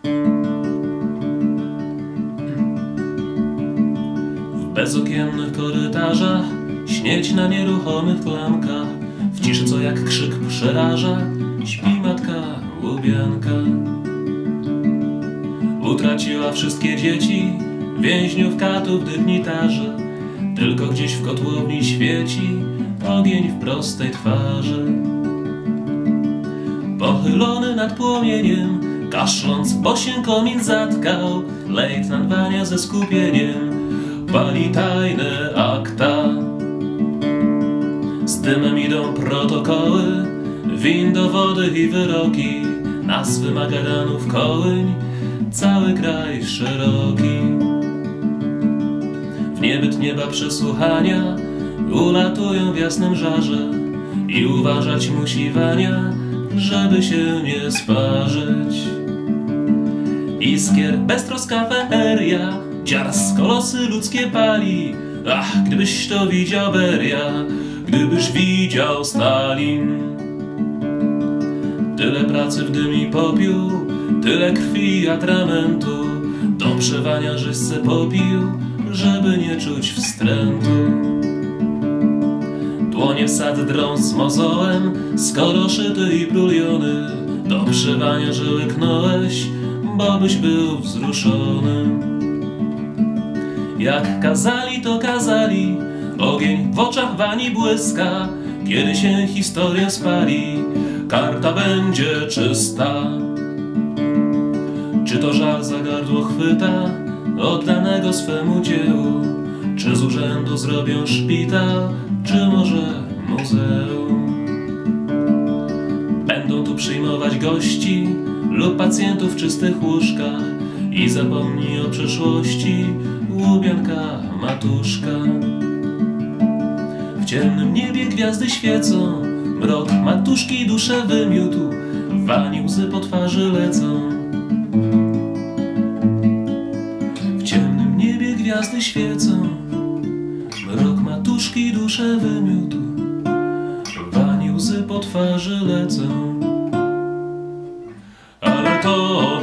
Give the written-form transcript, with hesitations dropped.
W bezokiennych korytarzach śnieć na nieruchomych klamkach, w ciszy, co jak krzyk przeraża, śpi matka łubianka. Utraciła wszystkie dzieci, więźniów, katów, dygnitarzy. Tylko gdzieś w kotłowni świeci ogień w prostej twarzy. Pochylony nad płomieniem, kaszląc, bo się komin zatkał, lejtnant Wania ze skupieniem pali tajne akta. Z dymem idą protokoły, win, dowody i wyroki, nazwy Magadanów, Kołyń, cały kraj szeroki. W niebyt nieba przesłuchania ulatują w jasnym żarze i uważać musi Wania, żeby się nie sparzyć. Iskier beztroska feria, dziarsko losy ludzkie pali. Ach, gdybyś to widział, Beria, gdybyś widział Stalin. Tyle pracy w dym i popiół, tyle krwi i atramentu, do przewania żeś se popił, żeby nie czuć wstrętu. Dłonie w sad drą z mozołem, skoro szyty i bruliony, do przewania że łyknąłeś, bo byś był wzruszony. Jak kazali, to kazali, ogień w oczach Wani błyska, kiedy się historia spali, karta będzie czysta. Czy to żal za gardło chwyta oddanego swemu dziełu, czy z urzędu zrobią szpital, czy może muzeum. Będą tu przyjmować gości lub pacjentów w czystych łóżkach i zapomnij o przeszłości, łubianka, matuszka. W ciemnym niebie gwiazdy świecą, mrok matuszki duszę wymiótł, Wani łzy po twarzy lecą. W ciemnym niebie gwiazdy świecą, mrok matuszki duszę wymiótł, Wani łzy po twarzy lecą. Ale to